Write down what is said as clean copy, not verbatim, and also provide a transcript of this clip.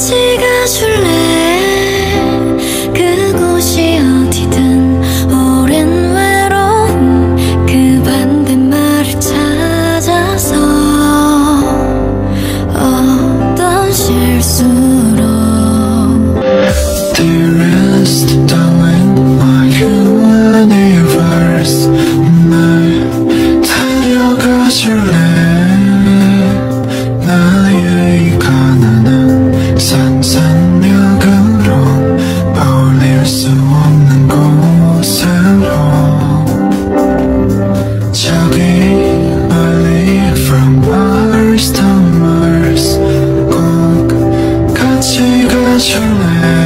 같이 가줄래? 그곳이 어디든 오랜 외로움 그 반대말을 찾아서 어떤 실수로 Dearest darling, my universe 날 데려가줄래? 나의 가난한 상상력으로 어울릴 수 없는 곳으로 저기 멀리 from Mars to Mars 꼭 같이 가줄래?